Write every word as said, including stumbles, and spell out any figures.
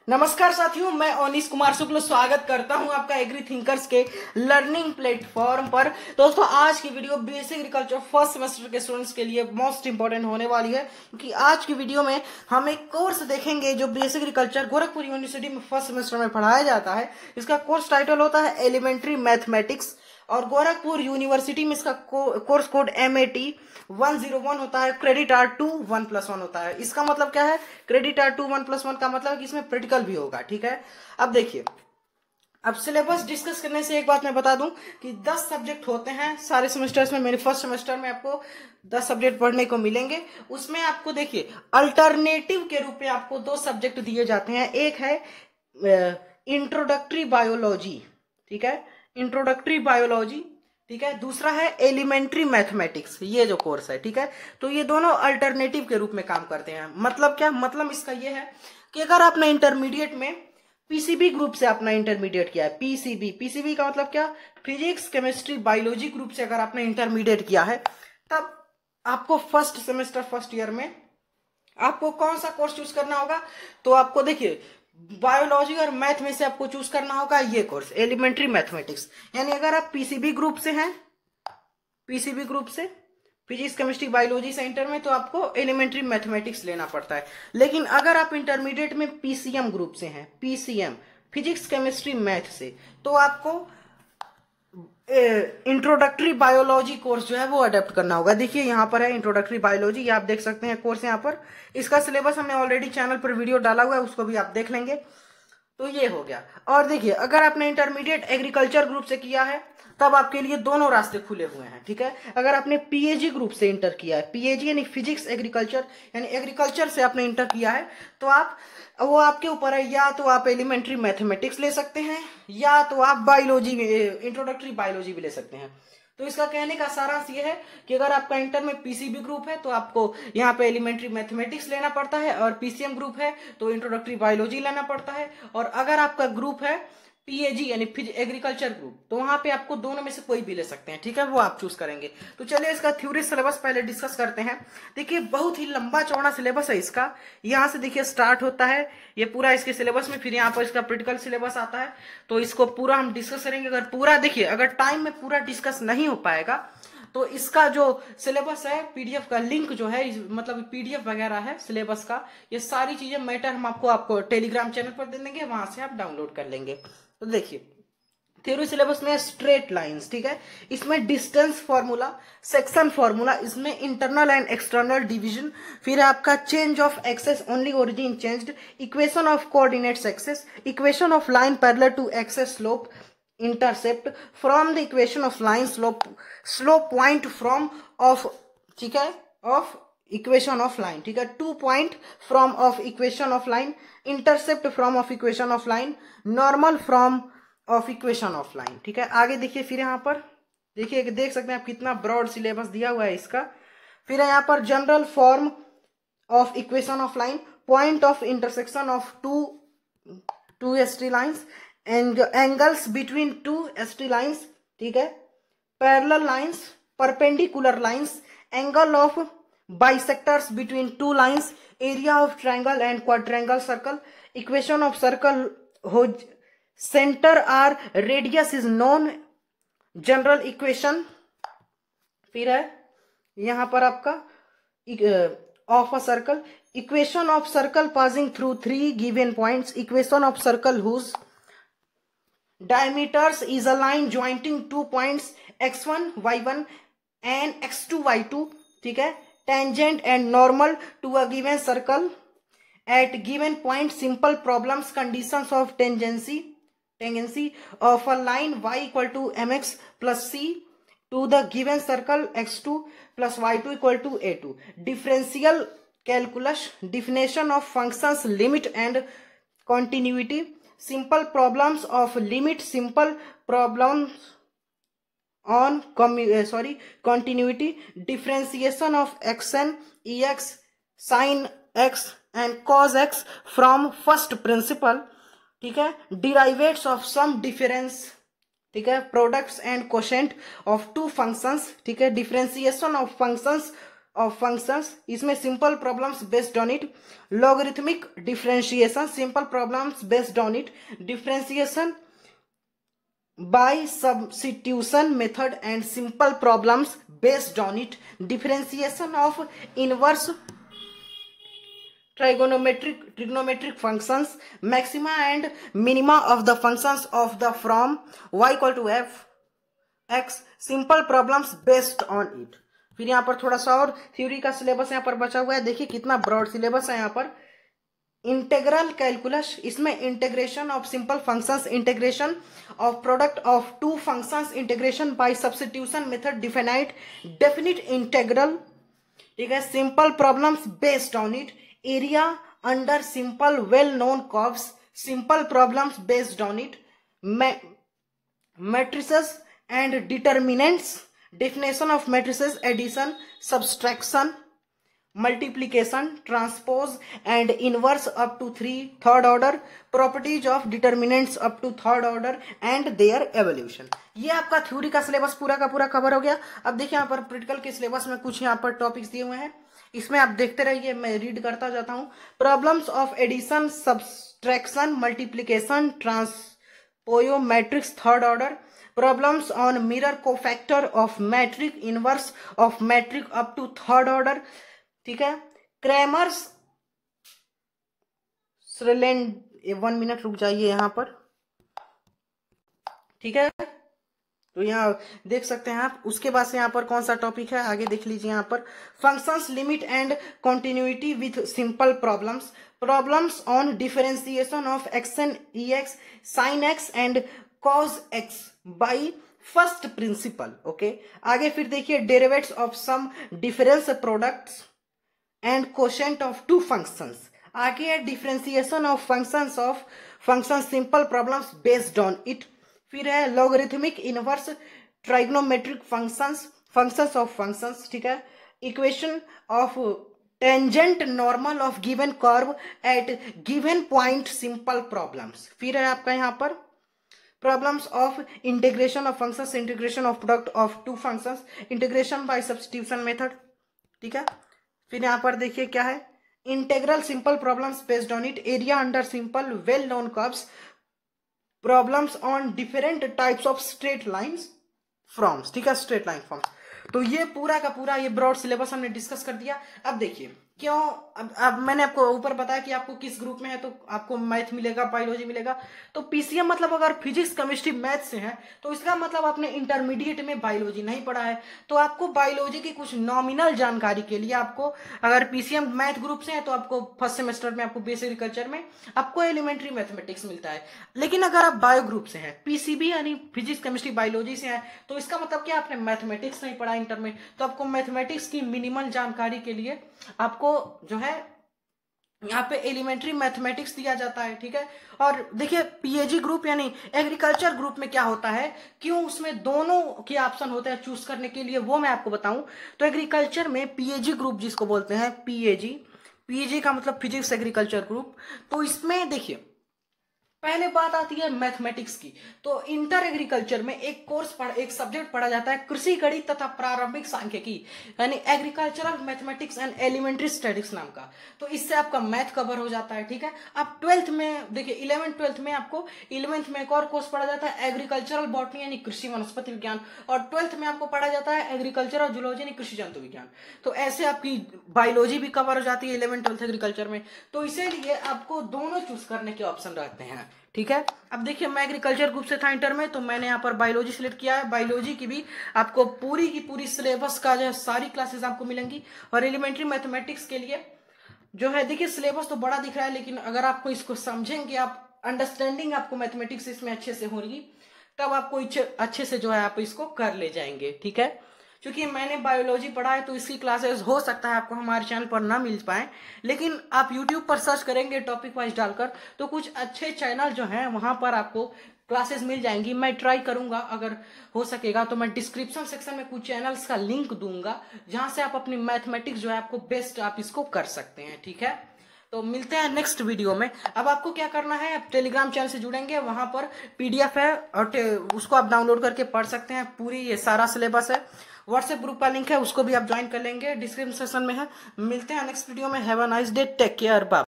नमस्कार साथियों, मैं ओनिस कुमार शुक्ल स्वागत करता हूं आपका एग्री थिंकर्स के लर्निंग प्लेटफॉर्म पर। दोस्तों, आज की video basic agriculture first semester के स्टूडेंट्स के लिए मोस्ट इंपॉर्टेंट होने वाली है, क्योंकि आज की वीडियो में हम एक कोर्स देखेंगे जो बेसिक एग्रीकल्चर गोरखपुर यूनिवर्सिटी में फर्स्ट सेमेस्टर में पढ़ाया जाता है। इसका कोर्स टाइटल होता है एलिमेंट्री मैथमेटिक्स और गोरखपुर यूनिवर्सिटी में इसका को, course code M A T one zero one होता है। Credit are two one plus one होता है। इसका मतलब क्या है? Credit are two one plus one का मतलब है कि इसमें प्रैक्टिकल भी होगा। ठीक है, अब देखिए, अब सिलेबस डिस्कस करने से एक बात मैं बता दूं कि दस सब्जेक्ट होते हैं सारे सेमेस्टर्स में। मेरे फर्स्ट सेमेस्टर में आपको दस सब्जेक्ट पढ़ने को मिलेंगे। उसमें आपको देखिए अल्टरनेटिव के रूप में आपको दो सब्जेक्ट दिए जाते हैं। एक है इंट्रोडक्टरी बायोलॉजी, ठीक है, इंट्रोडक्टरी बायोलॉजी, ठीक है। दूसरा है एलिमेंट्री मैथमेटिक्स, ये जो कोर्स है, ठीक है। तो ये दोनों अल्टरनेटिव के रूप में काम करते हैं। मतलब क्या? मतलब इसका ये है कि अगर आपने इंटरमीडिएट में पीसीबी ग्रुप से अपना इंटरमीडिएट किया है, पीसीबी पीसीबी का मतलब क्या? फिजिक्स केमिस्ट्री बायोलॉजी ग्रुप से अगर आपने इंटरमीडिएट किया है, तब आपको फर्स्ट सेमेस्टर फर्स्ट ईयर में आपको कौन सा कोर्स चूज करना होगा? तो आपको देखिए बायोलॉजी और मैथ में से आपको चूज करना होगा ये कोर्स एलिमेंट्री मैथमेटिक्स। यानी अगर आप पीसीबी ग्रुप से हैं, पीसीबी ग्रुप से फिजिक्स केमिस्ट्री बायोलॉजी से इंटर में, तो आपको एलिमेंट्री मैथमेटिक्स लेना पड़ता है। लेकिन अगर आप इंटरमीडिएट में पीसीएम ग्रुप से हैं, पीसीएम फिजिक्स केमिस्ट्री मैथ से, तो आपको इंट्रोडक्टरी बायोलॉजी कोर्स जो है वो अडेप्ट करना होगा। देखिए यहाँ पर है इंट्रोडक्टरी बायोलॉजी, ये आप देख सकते हैं कोर्स यहाँ पर। इसका सिलेबस हमने ऑलरेडी चैनल पर वीडियो डाला हुआ है, उसको भी आप देख लेंगे। तो ये हो गया। और देखिए अगर आपने इंटरमीडिएट एग्रीकल्चर ग्रुप से किया है, तब आपके लिए दोनों रास्ते खुले हुए हैं, ठीक है। अगर आपने पीएजी ग्रुप से इंटर किया है, पीएजी यानी फिजिक्स एग्रीकल्चर, यानी एग्रीकल्चर से आपने इंटर किया है, तो आप वो आपके ऊपर है। या तो आप एलिमेंट्री मैथमेटिक्स ले सकते हैं, या तो आप बायोलॉजी में इंट्रोडक्टरी बायोलॉजी भी ले सकते हैं। तो इसका कहने का सारांश ये है कि अगर आपका इंटर में पीसीबी ग्रुप है तो आपको यहाँ पे एलिमेंट्री मैथमेटिक्स लेना पड़ता है, और पीसीएम ग्रुप है तो इंट्रोडक्टरी बायोलॉजी लेना पड़ता है। और अगर आपका ग्रुप है पीएजी यानी एग्रीकल्चर ग्रुप, तो वहां पे आपको दोनों में से कोई भी ले सकते हैं, ठीक है, वो आप चूज करेंगे। तो चलिए इसका थ्योरी सिलेबस पहले डिस्कस करते हैं। देखिए बहुत ही लंबा चौड़ा सिलेबस है इसका। यहाँ से देखिए स्टार्ट होता है ये पूरा इसके सिलेबस में, फिर यहाँ पर इसका प्रैक्टिकल सिलेबस आता है। तो इसको पूरा हम डिस्कस करेंगे। अगर पूरा देखिए, अगर टाइम में पूरा डिस्कस नहीं हो पाएगा तो इसका जो सिलेबस है, पीडीएफ का लिंक जो है, मतलब पीडीएफ वगैरह है सिलेबस का, ये सारी चीजें मैटर हम आपको आपको टेलीग्राम चैनल पर दे देंगे, वहां से आप डाउनलोड कर लेंगे। तो देखिए थ्योरी सिलेबस में स्ट्रेट लाइंस, ठीक है, इसमें डिस्टेंस फॉर्मूला, सेक्शन फॉर्मूला, इसमें इंटरनल एंड एक्सटर्नल डिवीजन, फिर आपका change of axes only origin changed, equation of coordinates axes, equation of line parallel to axes slope intercept form the equation of line slope slope point form of, ठीक है, of equation of line, ठीक है, two point form of equation of line, intercept form of equation of line, normal form of equation of line, ठीक है। आगे देखिए, फिर यहाँ पर देखिए, देख सकते हैं आप कितना ब्रॉड सिलेबस दिया हुआ है इसका। फिर यहाँ पर general form of equation of line, point of intersection of two two ST lines, and angles between two ST lines, ठीक है, parallel lines, perpendicular lines, angle of bisectors between two lines, area of triangle and quadrangle circle, equation of circle whose centre or radius is known, general equation. फिर है यहां पर आपका of a circle, equation of circle passing through three given points, equation of circle whose diameters is a line joining two points x one y one and x two y two, ठीक है, tangent and normal to a given circle at given point, simple problems, conditions of tangency tangency of a line y equal to mx plus c to the given circle x two plus y two equal to a two, differential calculus, definition of functions, limit and continuity, simple problems of limit, simple problems on uh, sorry continuity, differentiation of xn, ex, sin x and cos x from first principle, ठीक है, derivatives of some difference, ठीक है, products and quotient of two functions, ठीक है, differentiation of functions of functions, इसमें simple problems based on it, logarithmic differentiation, simple problems based on it, differentiation by substitution method and simple problems based on it, differentiation of inverse trigonometric trigonometric functions, maxima and minima of the functions of the from y equal to f x, simple problems based on it। फिर यहाँ पर थोड़ा सा और theory का syllabus यहाँ पर बचा हुआ है। देखिए कितना ब्रॉड सिलेबस है यहाँ पर। इंटेग्रल कैलकुलस, इसमें integration of simple functions, integration of product of two functions, integration by substitution method, definite definite integral, ठीक है, simple problems based on it, area under simple well known curves, simple problems based on it, matrices and determinants, definition of matrices, addition, subtraction, multiplication, transpose and inverse up to three third order, properties of determinants up to third order and their evolution। ये आपका theory का syllabus पूरा का पूरा cover हो गया। अब देखिए यहाँ पर प्रैक्टिकल के सिलेबस में कुछ यहाँ पर टॉपिक्स दिए हुए हैं, इसमें आप देखते रहिए, मैं रीड करता जाता हूँ। Problems of addition, subtraction, multiplication, ट्रांसपोयोमेट्रिक्स third order, problems on minor cofactor of matrix, inverse of matrix up to third order, ठीक है, क्रैमर्स श्रेलेंड, वन मिनट रुक जाइए यहाँ पर, ठीक है, तो यहाँ देख सकते हैं आप। उसके बाद से यहाँ पर कौन सा टॉपिक है आगे देख लीजिए यहाँ पर। Functions, limit and continuity with simple problems, problems on differentiation of X and E X, sine X and cos X by first principle, okay. आगे फिर देखिए derivatives of sum difference products and quotient of two functions, आगे है differentiation of functions of function, simple problems based on it, फिर है logarithmic inverse trigonometric functions, functions of functions, ठीक है, equation of tangent normal of given curve at given point, simple problems, फिर है आपका यहाँ पर problems of integration of functions, integration of product of two functions, integration by substitution method, ठीक है, फिर यहां पर देखिए क्या है, integral simple problems based on it, area under simple well known curves, problems on different types of straight lines forms, ठीक है, स्ट्रेट लाइन फ्रॉम्स। तो ये पूरा का पूरा ये ब्रॉड सिलेबस हमने डिस्कस कर दिया। अब देखिए क्यों, अब अब मैंने आपको ऊपर बताया कि आपको किस ग्रुप में है तो आपको मैथ मिलेगा, बायोलॉजी मिलेगा। तो पीसीएम मतलब अगर फिजिक्स केमिस्ट्री मैथ से है तो इसका मतलब आपने इंटरमीडिएट में बायोलॉजी नहीं पढ़ा है, तो आपको बायोलॉजी की कुछ नॉमिनल जानकारी के लिए आपको, अगर पीसीएम मैथ ग्रुप से है तो आपको फर्स्ट सेमेस्टर में आपको बेस एग्रीकल्चर में आपको एलिमेंट्री मैथमेटिक्स मिलता है। लेकिन अगर आप बायो ग्रुप से है, पीसीबी यानी फिजिक्स केमिस्ट्री बायोलॉजी से है, तो इसका मतलब क्या आपने मैथमेटिक्स नहीं पढ़ा इंटर में, तो आपको मैथमेटिक्स की मिनिमल जानकारी के लिए आपको जो है यहाँ पे एलिमेंट्री मैथमेटिक्स दिया जाता है, ठीक है। और देखिए पीएजी ग्रुप यानी एग्रीकल्चर ग्रुप में क्या होता है, क्यों उसमें दोनों के ऑप्शन होते हैं चूज करने के लिए, वो मैं आपको बताऊं। तो एग्रीकल्चर में पीएजी ग्रुप जिसको बोलते हैं, पीएजी, पीएजी का मतलब फिजिक्स एग्रीकल्चर ग्रुप, तो इसमें देखिए पहले बात आती है मैथमेटिक्स की। तो इंटर एग्रीकल्चर में एक कोर्स पढ़ एक सब्जेक्ट पढ़ा जाता है कृषि गणित तथा प्रारंभिक सांख्यिकी, यानी agricultural mathematics and elementary studies नाम का। तो इससे आपका मैथ कवर हो जाता है, ठीक है। अब ट्वेल्थ में देखिए, इलेवेंथ ट्वेल्थ में आपको इलेवेंथ में एक और कोर्स पढ़ा जाता है एग्रीकल्चरल बॉटनी यानी कृषि वनस्पति विज्ञान, और ट्वेल्थ में आपको पढ़ा जाता है एग्रीकल्चरल जूलॉजी यानी कृषि जंतु विज्ञान। तो ऐसे आपकी बायोलॉजी भी कवर हो जाती है इलेवेंथ ट्वेल्थ एग्रीकल्चर में। तो इसीलिए आपको दोनों चूज करने के ऑप्शन रहते हैं, ठीक है। अब देखिए मैं एग्रीकल्चर ग्रुप से था इंटर में, तो मैंने यहाँ पर बायोलॉजी सिलेक्ट किया है। बायोलॉजी की भी आपको पूरी की पूरी सिलेबस का जो है सारी क्लासेस आपको मिलेंगी। और एलिमेंट्री मैथमेटिक्स के लिए जो है देखिए सिलेबस तो बड़ा दिख रहा है, लेकिन अगर आपको इसको समझेंगे, आप अंडरस्टैंडिंग आपको मैथमेटिक्स इसमें अच्छे से होगी, तब आपको अच्छे से जो है आप इसको कर ले जाएंगे, ठीक है। क्योंकि मैंने बायोलॉजी पढ़ा है तो इसकी क्लासेस हो सकता है आपको हमारे चैनल पर ना मिल पाए, लेकिन आप यूट्यूब पर सर्च करेंगे टॉपिक वाइज डालकर तो कुछ अच्छे चैनल जो हैं वहां पर आपको क्लासेस मिल जाएंगी। मैं ट्राई करूंगा, अगर हो सकेगा तो मैं डिस्क्रिप्शन सेक्शन में कुछ चैनल्स का लिंक दूंगा जहां से आप अपनी मैथमेटिक्स जो है आपको बेस्ट आप इसको कर सकते हैं, ठीक है। तो मिलते हैं नेक्स्ट वीडियो में। अब आपको क्या करना है, आप टेलीग्राम चैनल से जुड़ेंगे, वहां पर पीडीएफ है और उसको आप डाउनलोड करके पढ़ सकते हैं, पूरी ये सारा सिलेबस है। व्हाट्सएप ग्रुप का लिंक है, उसको भी आप ज्वाइन कर लेंगे, डिस्क्रिप्शन सेक्शन में है। मिलते हैं नेक्स्ट वीडियो में। Have a nice day, take care, bye.